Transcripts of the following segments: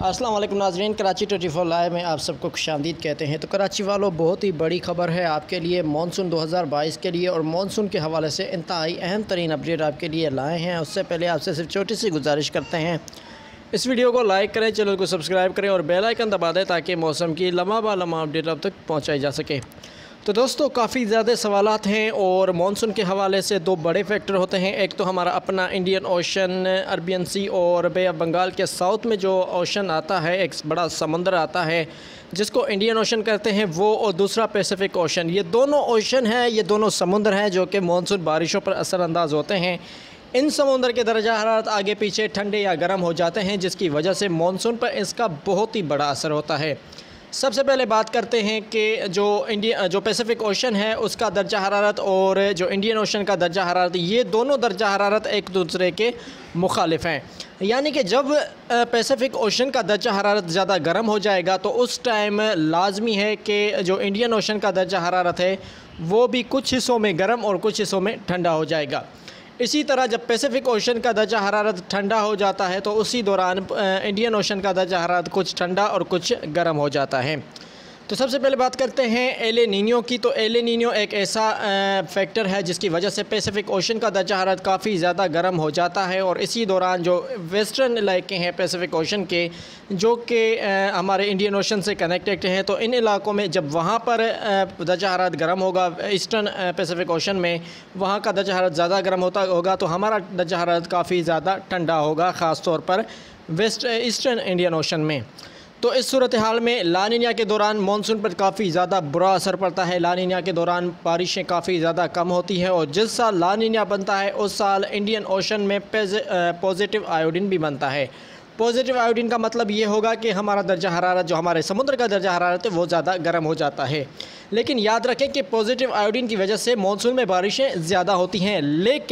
अस्सलाम वालेकुम नाज़रीन, कराची 24 लाइव में आप सबको खुशामदीद कहते हैं। तो कराची वालों, बहुत ही बड़ी खबर है आपके लिए मानसून 2022 के लिए, और मानसून के हवाले से इंतहाई अहम तरीन अपडेट आपके लिए लाए हैं। उससे पहले आपसे सिर्फ छोटी सी गुजारिश करते हैं, इस वीडियो को लाइक करें, चैनल को सब्सक्राइब करें और बेल आइकन दबा दें ताकि मौसम की लम्हा ब लम्हा अपडेट अब तक पहुँचाई जा सके। तो दोस्तों, काफ़ी ज़्यादा सवालात हैं और मानसून के हवाले से दो बड़े फैक्टर होते हैं। एक तो हमारा अपना इंडियन ओशन, अरबियन सी और बे ऑफ बंगाल के साउथ में जो ओशन आता है, एक बड़ा समंदर आता है जिसको इंडियन ओशन कहते हैं वो, और दूसरा पैसिफिक ओशन। ये दोनों ओशन हैं, ये दोनों समुंदर हैं जो कि मानसून बारिशों पर असरअंदाज होते हैं। इन समुंदर के दर्जा हरारत आगे पीछे ठंडे या गर्म हो जाते हैं, जिसकी वजह से मानसून पर इसका बहुत ही बड़ा असर होता है। सबसे पहले बात करते हैं कि जो पैसिफिक ओशन है उसका दर्जा हरारत और जो इंडियन ओशन का दर्जा हरारत, ये दोनों दर्जा हरारत एक दूसरे के मुखालिफ हैं। यानी कि जब पैसिफिक ओशन का दर्जा हरारत ज़्यादा गर्म हो जाएगा तो उस टाइम लाजमी है कि जो इंडियन ओशन का दर्जा हरारत है वो भी कुछ हिस्सों में गर्म और कुछ हिस्सों में ठंडा हो जाएगा। इसी तरह जब पैसिफिक ओशन का दर्जा हरारत ठंडा हो जाता है तो उसी दौरान इंडियन ओशन का दर्जा हरारत कुछ ठंडा और कुछ गर्म हो जाता है। तो सबसे पहले बात करते हैं एल नीनो की। तो एल नीनो एक ऐसा फैक्टर है जिसकी वजह से पैसिफिक ओशन का दर्जा हरारत काफ़ी ज़्यादा गर्म हो जाता है, और इसी दौरान जो वेस्टर्न इलाके हैं पैसिफिक ओशन के, जो कि हमारे इंडियन ओशन से कनेक्टेड हैं, तो इन इलाकों में जब वहाँ पर दर्जा हरारत गर्म होगा, ईस्टर्न पैसिफिक ओशन में वहाँ का दर्जा हरारत ज़्यादा गर्म होगा तो हमारा दर्जा हरारत काफ़ी ज़्यादा ठंडा होगा, ख़ास तौर पर ईस्टर्न इंडियन ओशन में। तो इस सूरत हाल में ला नीना के दौरान मानसून पर काफ़ी ज़्यादा बुरा असर पड़ता है। ला नीना के दौरान बारिशें काफ़ी ज़्यादा कम होती हैं, और जिस साल ला नीना बनता है उस साल इंडियन ओशन में पॉजिटिव आयोडीन भी बनता है। पॉजिटिव आयोडीन का मतलब ये होगा कि हमारा दर्जा हरारत, जो हमारे समुद्र का दर्जा हरारत है, वो ज़्यादा गर्म हो जाता है। लेकिन याद रखें कि पॉजिटिव आयोडीन की वजह से मानसून में बारिशें ज़्यादा होती हैं,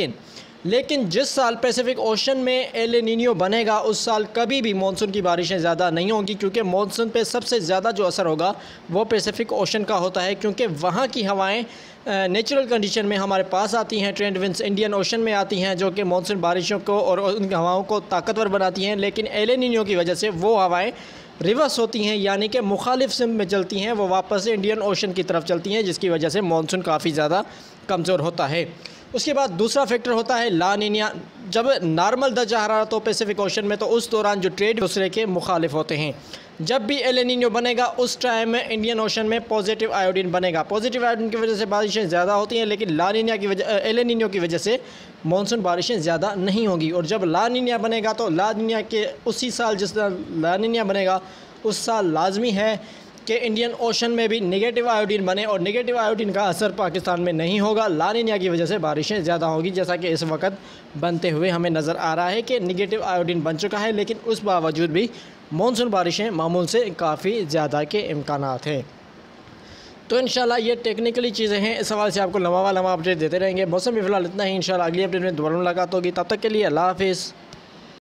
लेकिन जिस साल पैसिफिक ओशन में एल नीनो बनेगा उस साल कभी भी मानसून की बारिशें ज़्यादा नहीं होंगी, क्योंकि मानसून पे सबसे ज़्यादा जो असर होगा वो पैसिफिक ओशन का होता है, क्योंकि वहाँ की हवाएं नेचुरल कंडीशन में हमारे पास आती हैं। ट्रेंड विंड्स इंडियन ओशन में आती हैं जो कि मानसून बारिशों को और उन हवाओं को ताकतवर बनाती हैं, लेकिन एल नीनो की वजह से वो हवाएँ रिवर्स होती हैं, यानी कि मुखालिफ सिम में चलती हैं, वो वापस इंडियन ओशन की तरफ चलती हैं, जिसकी वजह से मानसून काफ़ी ज़्यादा कमज़ोर होता है। उसके बाद दूसरा फैक्टर होता है ला नीना। जब नॉर्मल दर्जा हरारत हो पैसिफिक ओशन में तो उस दौरान जो ट्रेड दूसरे के मुखालिफ होते हैं। जब भी एल नीनो बनेगा उस टाइम इंडियन ओशन में पॉजिटिव आयोडीन बनेगा। पॉजिटिव आयोडीन की वजह से बारिशें ज़्यादा होती हैं, लेकिन एल नीनो की वजह से मानसून बारिशें ज़्यादा नहीं होंगी। और जब ला नीना बनेगा तो ला नीना के उसी साल, जिस ला नीना बनेगा उस साल लाजमी है कि इंडियन ओशन में भी नेगेटिव आयोडीन बने, और नेगेटिव आयोडीन का असर पाकिस्तान में नहीं होगा। ला नीना की वजह से बारिशें ज़्यादा होगी, जैसा कि इस वक्त बनते हुए हमें नज़र आ रहा है कि नेगेटिव आयोडीन बन चुका है, लेकिन उस बावजूद भी मानसून बारिशें मामूल से काफ़ी ज़्यादा के इम्कानात हैं। तो इंशाल्लाह ये टेक्निकली चीज़ें हैं, इस हवाले से आपको लम्हा अपडेट देते रहेंगे। मौसम भी फ़िलहाल इतना ही, इंशाल्लाह अगली अपडेट में दोबारा मुलाकात होगी। तब तक के लिए अल्लाह हाफ़िज़।